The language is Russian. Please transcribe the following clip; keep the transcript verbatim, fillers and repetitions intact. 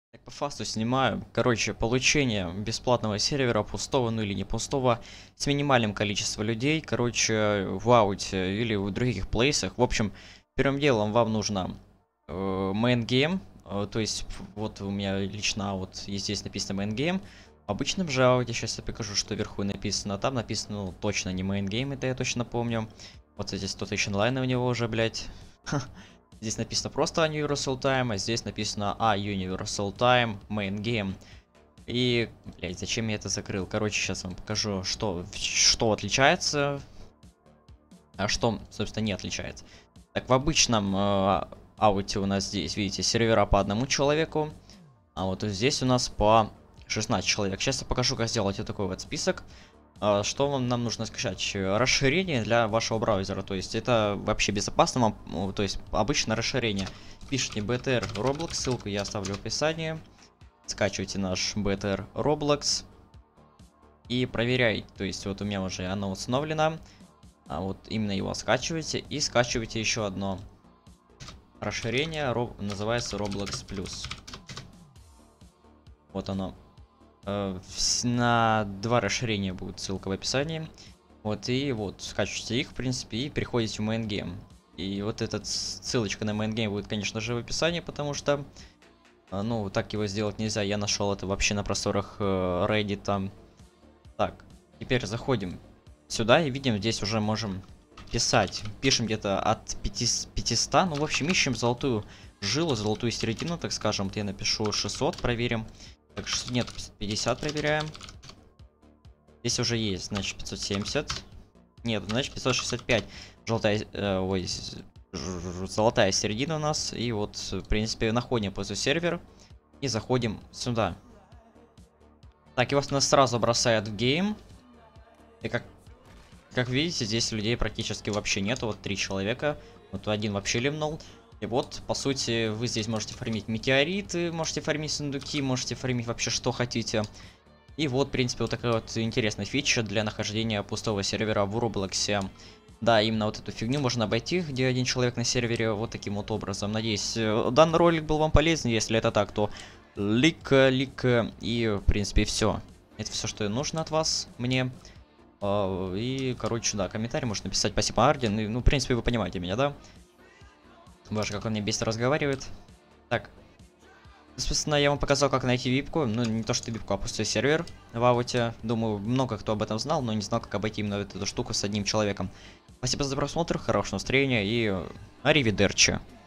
Так, по фасту снимаю. Короче, получение бесплатного сервера, пустого, ну или не пустого, с минимальным количеством людей, короче, в ауте или в других плейсах. В общем, первым делом вам нужно э, main game, э, то есть вот у меня лично вот и здесь написано main game. В обычном же ауте, сейчас я покажу, что вверху написано. Там написано, ну, точно не main game, это я точно помню. Вот здесь сто тысяч онлайна у него уже, блядь. Здесь написано просто Universal Time, а здесь написано А Universal Time Main Game. И, блядь, зачем я это закрыл? Короче, сейчас вам покажу, что, что отличается, а что, собственно, не отличается. Так, в обычном э, ауте у нас здесь, видите, сервера по одному человеку, а вот здесь у нас по шестнадцать человек. Сейчас я покажу, как сделать вот такой вот список. Что вам нам нужно скачать? Расширение для вашего браузера, то есть это вообще безопасно, вам, то есть обычное расширение. Пишите би ти ар Roblox, ссылку я оставлю в описании. Скачивайте наш би ти ар Roblox и проверяйте, то есть вот у меня уже оно установлено, а вот именно его скачивайте и скачивайте еще одно расширение, называется Roblox Plus. Вот оно. На два расширения будет ссылка в описании. Вот, и вот, скачивайте их, в принципе, и переходите в main game. И вот эта ссылочка на main game будет, конечно же, в описании, потому что, ну, так его сделать нельзя. Я нашел это вообще на просторах Reddit. Так, теперь заходим сюда и видим, здесь уже можем писать. Пишем где-то от пятисот, ну, в общем, ищем золотую жилу, золотую середину, так скажем. Вот я напишу шестьсот, проверим. Так, нет, пятьсот пятьдесят проверяем. Здесь уже есть, значит, пятьсот семьдесят. Нет, значит, пятьсот шестьдесят пять. Желтая, э, ой, золотая середина у нас. И вот, в принципе, находим после сервер. И заходим сюда. Так, и вас нас сразу бросает в гейм. И как, как видите, здесь людей практически вообще нет. Вот три человека. Вот один вообще лимнул. И вот, по сути, вы здесь можете фармить метеориты, можете фармить сундуки, можете фармить вообще что хотите. И вот, в принципе, вот такая вот интересная фича для нахождения пустого сервера в Роблоксе. Да, именно вот эту фигню можно обойти, где один человек на сервере, вот таким вот образом. Надеюсь, данный ролик был вам полезен. Если это так, то лик, лик и, в принципе, все. Это все, что нужно от вас, мне. И, короче, да, комментарий можно написать. Спасибо, Арден. И, ну, в принципе, вы понимаете меня, да? Боже, как он мне быстро разговаривает. Так. Собственно, я вам показал, как найти випку. Ну, не то, что випку, а пустой сервер в ауте. Думаю, много кто об этом знал, но не знал, как обойти именно эту штуку с одним человеком. Спасибо за просмотр, хорошего настроения и аривидерчи.